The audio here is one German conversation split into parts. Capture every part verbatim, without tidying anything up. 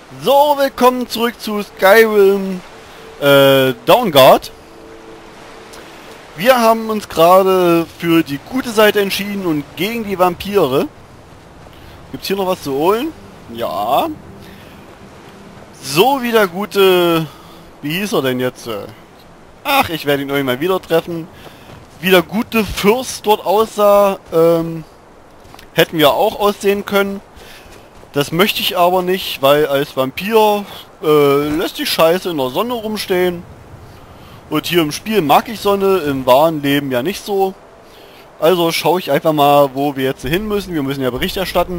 So, willkommen zurück zu Skyrim äh, Dawnguard. Wir haben uns gerade für die gute Seite entschieden und gegen die Vampire. Gibt's hier noch was zu holen? Ja. So wie der gute... Wie hieß er denn jetzt? Ach, ich werde ihn irgendwann wieder treffen. Wie der gute Fürst dort aussah, ähm, hätten wir auch aussehen können. Das möchte ich aber nicht, weil als Vampir äh, lässt die Scheiße in der Sonne rumstehen. Und hier im Spiel mag ich Sonne, im wahren Leben ja nicht so. Also schaue ich einfach mal, wo wir jetzt hin müssen. Wir müssen ja Bericht erstatten,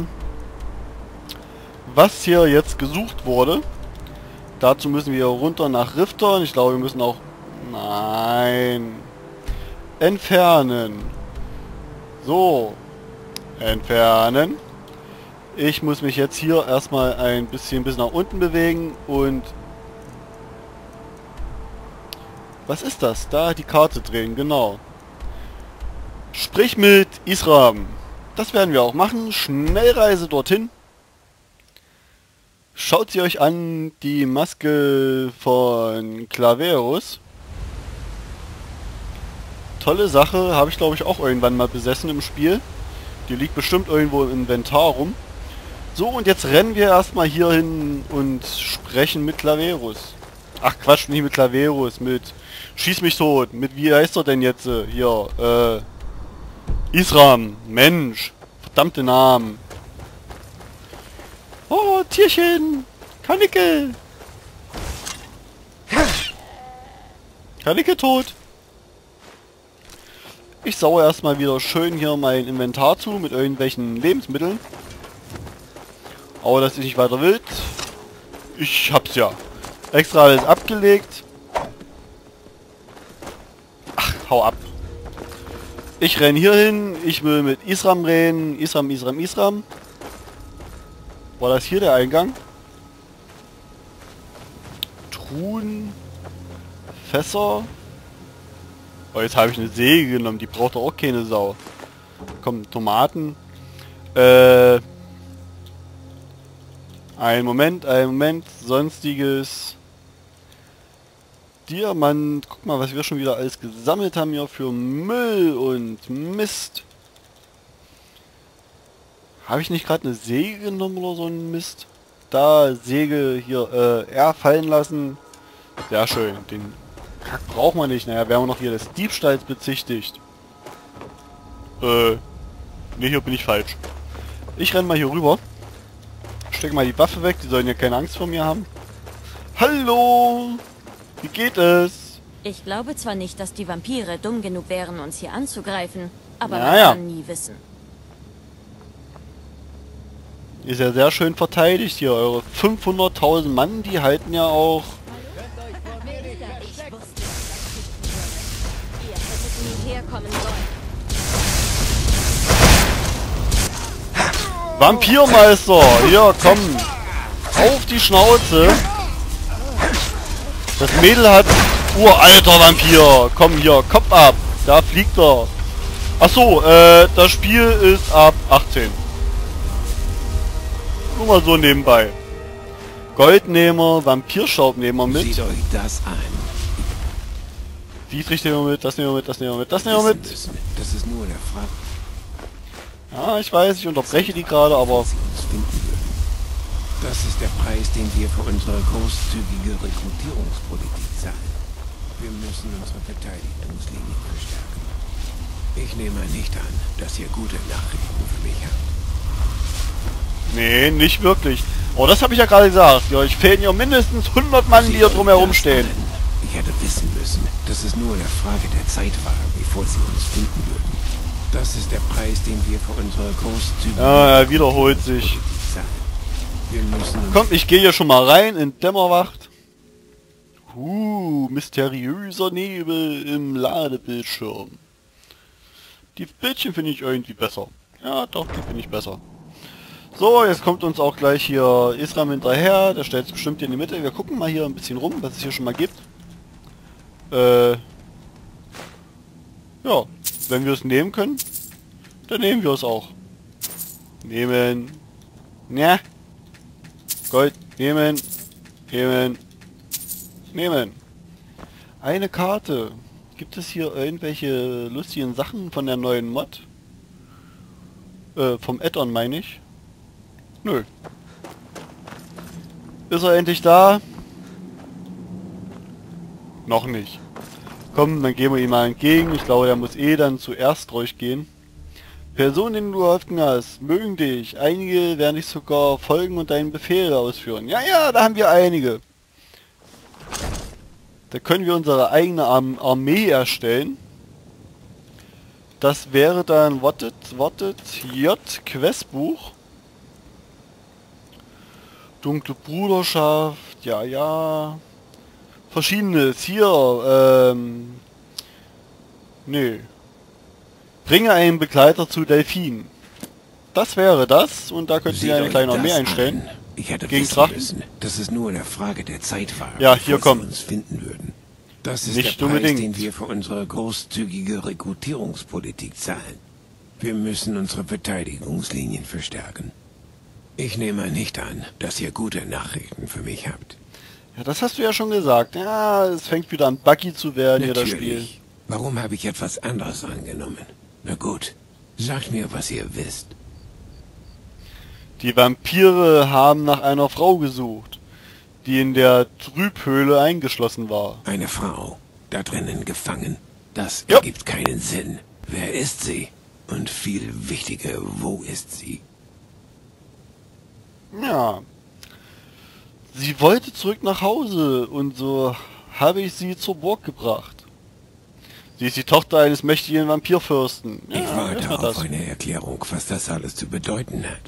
was hier jetzt gesucht wurde. Dazu müssen wir runter nach Riften. Ich glaube, wir müssen auch... Nein. Entfernen. So. Entfernen. Ich muss mich jetzt hier erstmal ein bisschen bis nach unten bewegen und... Was ist das? Da die Karte drehen, genau. Sprich mit Isram. Das werden wir auch machen. Schnellreise dorthin. Schaut sie euch an, die Maske von Claverus. Tolle Sache, habe ich glaube ich auch irgendwann mal besessen im Spiel. Die liegt bestimmt irgendwo im Inventar rum. So, und jetzt rennen wir erstmal hier hin und sprechen mit Claverus. Ach Quatsch, nicht mit Claverus, mit Schieß mich tot. Mit wie heißt er denn jetzt äh, hier? Äh, Isram. Mensch. Verdammte Namen. Oh, Tierchen. Karnickel. Karnickel tot. Ich saue erstmal wieder schön hier mein Inventar zu mit irgendwelchen Lebensmitteln. Aber das ist nicht weiter wild. Ich hab's ja. Extra alles abgelegt. Ach, hau ab. Ich renn hier hin. Ich will mit Isram reden. Isram, Isram, Isram. War das hier der Eingang? Truhen. Fässer. Oh, jetzt habe ich eine Säge genommen. Die braucht doch auch keine Sau. Komm, Tomaten. Äh... Ein Moment, ein Moment, sonstiges. Diamant, guck mal, was wir schon wieder alles gesammelt haben hier für Müll und Mist. Habe ich nicht gerade eine Säge genommen oder so ein Mist? Da, Säge hier, äh, R fallen lassen. Sehr schön, den Kack braucht man nicht. Naja, werden wir noch hier des Diebstahls bezichtigt. Äh, ne, hier bin ich falsch. Ich renn mal hier rüber. Steck mal die Waffe weg, die sollen ja keine Angst vor mir haben. Hallo! Wie geht es? Ich glaube zwar nicht, dass die Vampire dumm genug wären, uns hier anzugreifen, aber naja. Man kann nie wissen. Ist ja sehr schön verteidigt hier. Eure fünfhunderttausend Mann, die halten ja auch... Ich wusste, ihr hättet nie herkommen sollen. Vampirmeister! Hier, komm! Auf die Schnauze! Das Mädel hat... Uralter Vampir! Komm hier, Kopf ab! Da fliegt er! Achso, äh, das Spiel ist ab achtzehn. Nur mal so nebenbei. Goldnehmer, Vampirschaub nehmen wir mit. Seht euch das an. Dietrich nehmen wir mit, das nehmen wir mit, das nehmen wir mit, das nehmen wir mit. Müssen. Das ist nur der Frage. Ja, ich weiß, ich unterbreche die gerade, aber... Sie uns finden würden. Das ist der Preis, den wir für unsere großzügige Rekrutierungspolitik zahlen. Wir müssen unsere Verteidigungslinie verstärken. Ich nehme nicht an, dass ihr gute Nachrichten für mich habt. Nee, nicht wirklich. Oh, das habe ich ja gerade gesagt. Ja, ich fehlen ja mindestens hundert Mann, die hier drumherum stehen. Ich hätte wissen müssen, dass es nur eine Frage der Zeit war, bevor sie uns finden würden. Das ist der Preis, den wir für unsere großzügige... Ja, er wiederholt sich. Wir müssen... Komm, ich gehe hier schon mal rein in Dämmerwacht. Uh, mysteriöser Nebel im Ladebildschirm. Die Bildchen finde ich irgendwie besser. Ja, doch, die finde ich besser. So, jetzt kommt uns auch gleich hier Isram hinterher. Der stellt sich bestimmt hier in die Mitte. Wir gucken mal hier ein bisschen rum, was es hier schon mal gibt. Äh... Ja, wenn wir es nehmen können, dann nehmen wir es auch. Nehmen. Ja. Gold. Nehmen. Nehmen. Nehmen. Eine Karte. Gibt es hier irgendwelche lustigen Sachen von der neuen Mod? Äh, vom Add-on meine ich. Nö. Ist er endlich da? Noch nicht. Komm, dann gehen wir ihm mal entgegen. Ich glaube, der muss eh dann zuerst durchgehen. Personen, denen du geholfen hast, mögen dich. Einige werden dich sogar folgen und deinen Befehl ausführen. Ja, ja, da haben wir einige. Da können wir unsere eigene Arm Armee erstellen. Das wäre dann, wartet, wartet, J, Questbuch. Dunkle Bruderschaft, ja, ja. Verschiedenes, hier, ähm, nö. Bringe einen Begleiter zu Delphin. Das wäre das, und da könnten wir eine kleine Armee einstellen. An. Ich hätte gegen wissen Drachen. müssen, dass es nur eine Frage der Zeit war, ja, hier kommen. uns finden würden. Das ist Nicht der Preis, unbedingt. den wir für unsere großzügige Rekrutierungspolitik zahlen. Wir müssen unsere Verteidigungslinien verstärken. Ich nehme nicht an, dass ihr gute Nachrichten für mich habt. Ja, das hast du ja schon gesagt. Ja, es fängt wieder an buggy zu werden, hier das Spiel. Natürlich. Warum habe ich etwas anderes angenommen? Na gut, sagt mir, was ihr wisst. Die Vampire haben nach einer Frau gesucht, die in der Trübhöhle eingeschlossen war. Eine Frau, da drinnen gefangen. Das Ja. ergibt keinen Sinn. Wer ist sie? Und viel wichtiger, wo ist sie? Ja. Sie wollte zurück nach Hause und so habe ich sie zur Burg gebracht. Sie ist die Tochter eines mächtigen Vampirfürsten. Ja, Ich warte erstmal auf das. eine Erklärung, was das alles zu bedeuten hat.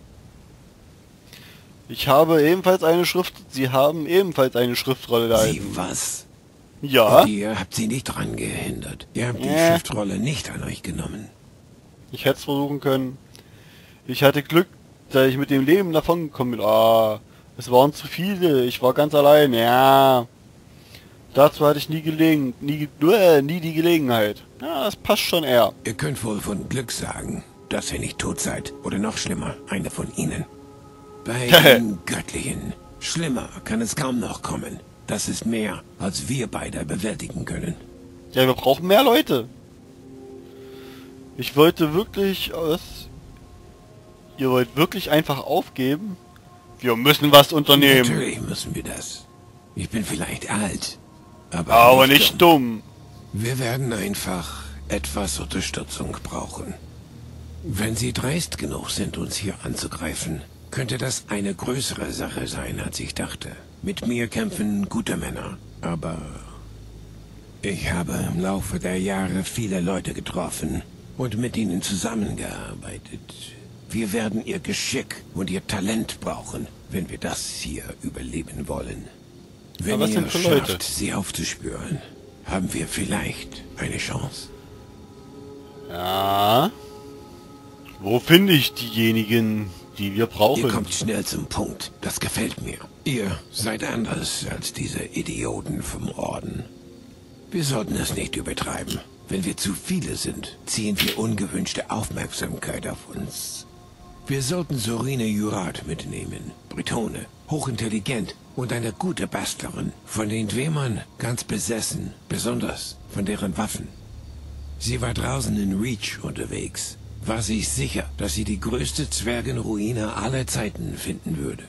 Ich habe ebenfalls eine Schrift... Sie haben ebenfalls eine Schriftrolle da. Sie was? Ja, Und ihr habt sie nicht dran gehindert. Ihr habt die Ja. Schriftrolle nicht an euch genommen. ich hätte es versuchen können. Ich hatte Glück, dass ich mit dem Leben davon gekommen bin. Ah, es waren zu viele. Ich war ganz allein. Ja. Dazu hatte ich nie gelegen, nie, äh, nie die Gelegenheit. Ja, das passt schon eher. Ihr könnt wohl von Glück sagen, dass ihr nicht tot seid. Oder noch schlimmer, einer von ihnen. Bei den Göttlichen. Schlimmer kann es kaum noch kommen. Das ist mehr, als wir beide bewältigen können. Ja, wir brauchen mehr Leute. Ich wollte wirklich aus... Ihr wollt wirklich einfach aufgeben? Wir müssen was unternehmen. Natürlich müssen wir das. Ich bin vielleicht alt, aber, Aber nicht dumm. Wir werden einfach etwas Unterstützung brauchen. Wenn Sie dreist genug sind, uns hier anzugreifen, könnte das eine größere Sache sein, als ich dachte. Mit mir kämpfen gute Männer, aber ich habe im Laufe der Jahre viele Leute getroffen und mit ihnen zusammengearbeitet. Wir werden ihr Geschick und ihr Talent brauchen, wenn wir das hier überleben wollen. Wenn Aber was ihr sind für schafft, Leute? sie aufzuspüren, haben wir vielleicht eine Chance. Ja. Wo finde ich diejenigen, die wir brauchen? Ihr kommt schnell zum Punkt. Das gefällt mir. Ihr seid anders als diese Idioten vom Orden. Wir sollten es nicht übertreiben. Wenn wir zu viele sind, ziehen wir ungewünschte Aufmerksamkeit auf uns. Wir sollten Sorine Jurat mitnehmen. Bretone, hochintelligent und eine gute Bastlerin. Von den Dwemern ganz besessen, besonders von deren Waffen. Sie war draußen in Reach unterwegs. War sich sicher, dass sie die größte Zwergenruine aller Zeiten finden würde.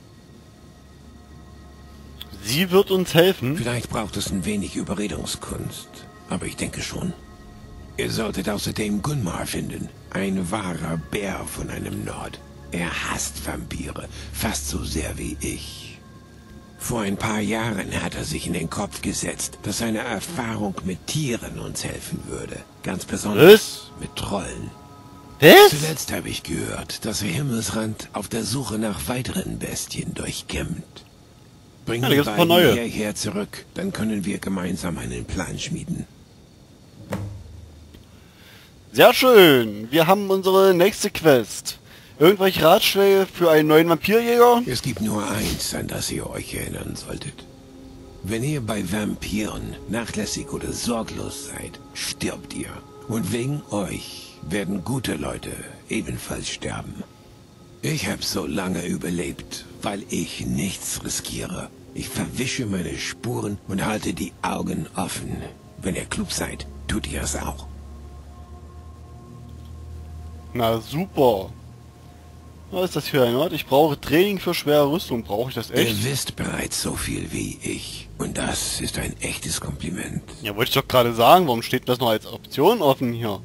Sie wird uns helfen. Vielleicht braucht es ein wenig Überredungskunst, aber ich denke schon. Ihr solltet außerdem Gunmar finden, ein wahrer Bär von einem Nord. Er hasst Vampire, fast so sehr wie ich. Vor ein paar Jahren hat er sich in den Kopf gesetzt, dass seine Erfahrung mit Tieren uns helfen würde. Ganz besonders mit Trollen. Was? Zuletzt habe ich gehört, dass er Himmelsrand auf der Suche nach weiteren Bestien durchkämmt. Bring Ja, da die gibt's ein paar beiden neue. hierher zurück, dann können wir gemeinsam einen Plan schmieden. Sehr schön. Wir haben unsere nächste Quest. Irgendwelche Ratschläge für einen neuen Vampirjäger? Es gibt nur eins, an das ihr euch erinnern solltet. Wenn ihr bei Vampiren nachlässig oder sorglos seid, stirbt ihr. Und wegen euch werden gute Leute ebenfalls sterben. Ich habe so lange überlebt, Weil ich nichts riskiere. Ich verwische meine Spuren und halte die Augen offen. Wenn ihr klug seid, tut ihr es auch. Na super. Was ist das für ein Ort? Ich brauche Training für schwere Rüstung. Brauche ich das echt? Ihr wisst bereits so viel wie ich. Und das ist ein echtes Kompliment. Ja, wollte ich doch gerade sagen. Warum steht das noch als Option offen hier?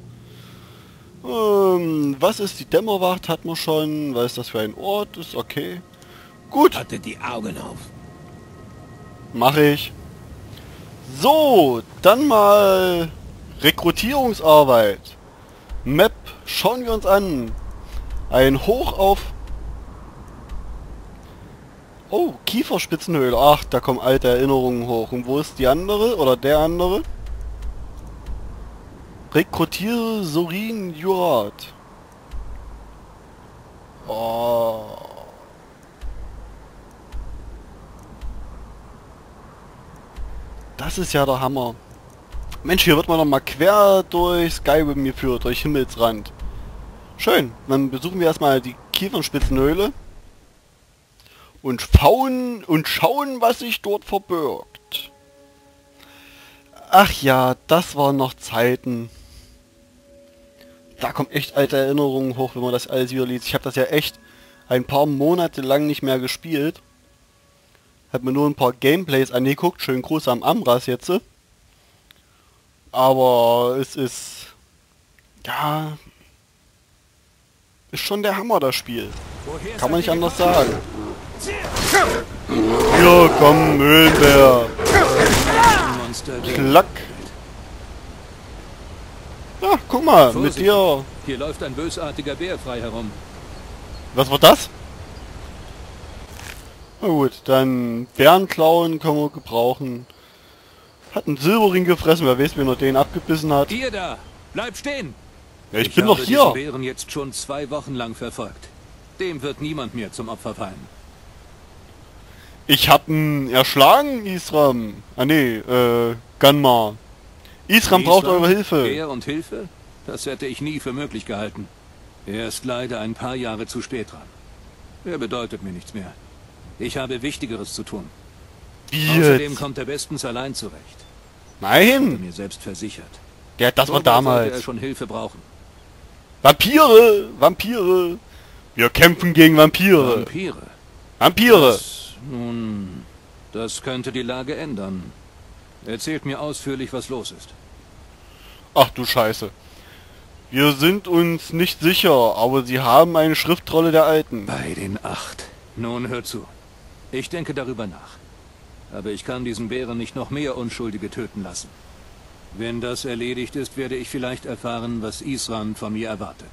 Ähm, was ist die Dämmerwacht? Hat man schon. Was ist das für ein Ort? Ist okay. Gut. Haltet die Augen auf. Mache ich. So, dann mal Rekrutierungsarbeit. Map schauen wir uns an. Ein Hoch auf... Oh, Kieferspitzenhöhle. Ach, da kommen alte Erinnerungen hoch. Und wo ist die andere? Oder der andere? Rekrutiere Sorin Jurat. Oh. Das ist ja der Hammer. Mensch, hier wird man noch mal quer durch Skyrim geführt, durch Himmelsrand. Schön. Dann besuchen wir erstmal die Kiefernspitzenhöhle. Und schauen, und schauen, was sich dort verbirgt. Ach ja, das waren noch Zeiten. Da kommen echt alte Erinnerungen hoch, wenn man das alles wieder liest. Ich habe das ja echt ein paar Monate lang nicht mehr gespielt. Hab mir nur ein paar Gameplays angeguckt. Schönen Gruß am Amras jetzt. Aber es ist... Ja... Ist schon der Hammer, das Spiel. Kann man nicht anders sagen. Hier, komm, Mühlenbär. Klack. Ja, guck mal, mit dir. Hier läuft ein bösartiger Bär frei herum. Was war das? Na gut, dann Bärenklauen können wir gebrauchen. Hat einen Silberring gefressen, wer weiß, wen er den abgebissen hat. Ihr da! Bleib stehen! Ja, ich, ich bin habe doch hier. diesen Bären jetzt schon zwei Wochen lang verfolgt. Dem wird niemand mehr zum Opfer fallen. Ich hab ihn erschlagen, Isram. Ah nee, äh, Gunmar. Isram braucht eure Hilfe. Bär und Hilfe? Das hätte ich nie für möglich gehalten. Er ist leider ein paar Jahre zu spät dran. Er bedeutet mir nichts mehr. Ich habe Wichtigeres zu tun. Wie Außerdem jetzt? kommt er bestens allein zurecht. Nein! Mir selbst versichert. Ja, das war Wobei sollte damals. er schon Hilfe brauchen. Vampire! Vampire! Wir kämpfen gegen Vampire! Vampire? Vampire! Das, nun, das könnte die Lage ändern. Erzählt mir ausführlich, was los ist. Ach du Scheiße. Wir sind uns nicht sicher, aber sie haben eine Schriftrolle der Alten. Bei den Acht. Nun hör zu. Ich denke darüber nach. Aber ich kann diesen Bären nicht noch mehr Unschuldige töten lassen. Wenn das erledigt ist, werde ich vielleicht erfahren, was Isran von mir erwartet.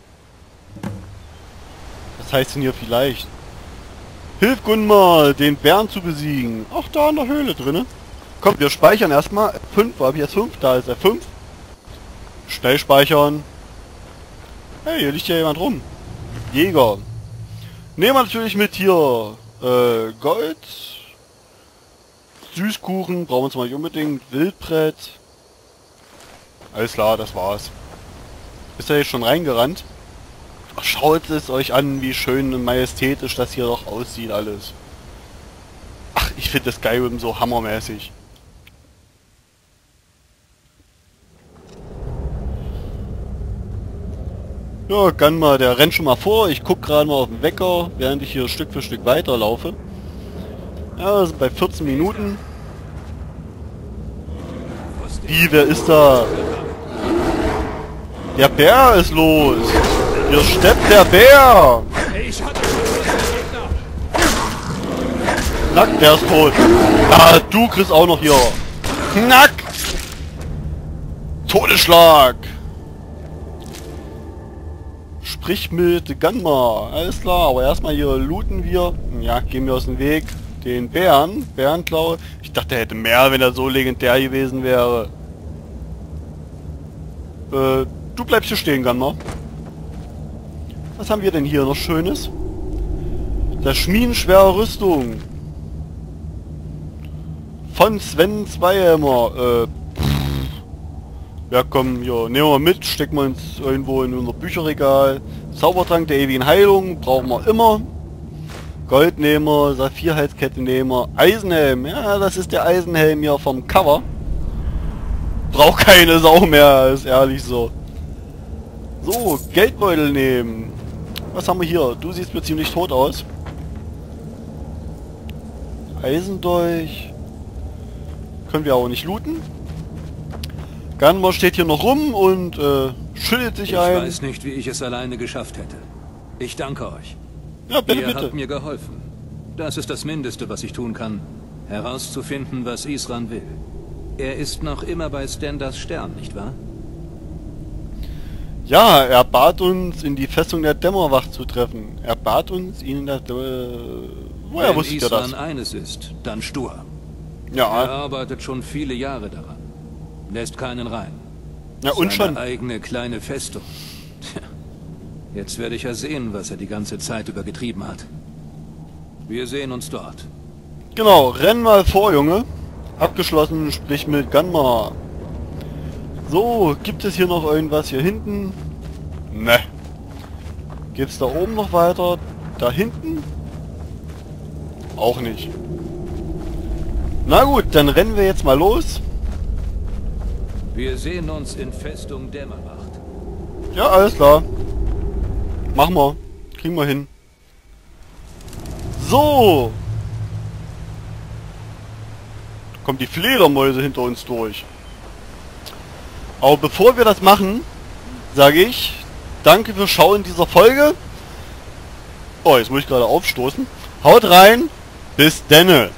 Was heißt denn hier vielleicht? Hilf Gunmar, den Bären zu besiegen. Ach, da in der Höhle drinne. Komm, wir speichern erstmal. fünf, wo hab ich jetzt fünf? Da ist er fünf. Schnell speichern. Hey, hier liegt ja jemand rum. Jäger. Nehmen wir natürlich mit hier äh, Gold. Süßkuchen, brauchen wir uns mal nicht unbedingt. Wildbrett. Alles klar, das war's. Ist er jetzt schon reingerannt? Ach, schaut es euch an, wie schön und majestätisch das hier doch aussieht alles. Ach, ich finde das Skyrim so hammermäßig. Ja, Gunmar, der rennt schon mal vor. Ich guck gerade mal auf den Wecker, während ich hier Stück für Stück weiterlaufe. Ja, also bei vierzehn Minuten. Wie, wer ist da? Der Bär ist los! Hier steppt der Bär! Knack, der ist tot. Ah, du kriegst auch noch hier. Knack! Todesschlag! Sprich mit Gunmar. Alles klar, aber erstmal hier looten wir. Ja, gehen wir aus dem Weg. Den Bären. Bärenklaue. Ich dachte, er hätte mehr, wenn er so legendär gewesen wäre. Äh, du bleibst hier stehen, Gunmar. Was haben wir denn hier noch Schönes? Das Schmieden schwerer Rüstung. Von Sven Zweihammer. Äh, pff. Ja komm, hier, nehmen wir mit, stecken wir uns irgendwo in unser Bücherregal. Zaubertrank der ewigen Heilung, brauchen wir immer. Goldnehmer, Saphirhalskette-Nehmer, Eisenhelm. Ja, das ist der Eisenhelm hier vom Cover. Braucht keine Sau mehr, ist ehrlich so. So, Geldbeutel nehmen. Was haben wir hier? Du siehst mir ziemlich tot aus. Eisendolch. Können wir auch nicht looten. Gunmore steht hier noch rum und äh, schüttelt sich ich ein. Ich weiß nicht, wie ich es alleine geschafft hätte. Ich danke euch. Ja, bitte, Ihr bitte. habt mir geholfen. Das ist das Mindeste, was ich tun kann. Herauszufinden, was Isran will. Er ist noch immer bei Stenders Stern, nicht wahr? Ja, er bat uns, in die Festung der Dämmerwacht zu treffen. Er bat uns, ihn in der... Äh, woher wusste ihr das? Wenn Isran eines ist, dann stur. Ja. Er arbeitet schon viele Jahre daran. Lässt keinen rein. Ja, und Seine schon. eigene kleine Festung. Tja. Jetzt werde ich ja sehen, was er die ganze Zeit über getrieben hat. Wir sehen uns dort. Genau, renn mal vor, Junge. Abgeschlossen, sprich mit Gunmar. So, gibt es hier noch irgendwas hier hinten? Ne. Geht's da oben noch weiter? Da hinten? Auch nicht. Na gut, dann rennen wir jetzt mal los. Wir sehen uns in Festung Dämmerwacht. Ja, alles klar. Machen wir. Kriegen wir hin. So. Kommt die Fledermäuse hinter uns durch. Aber bevor wir das machen, sage ich, danke fürs Schauen dieser Folge. Oh, jetzt muss ich gerade aufstoßen. Haut rein. Bis denne.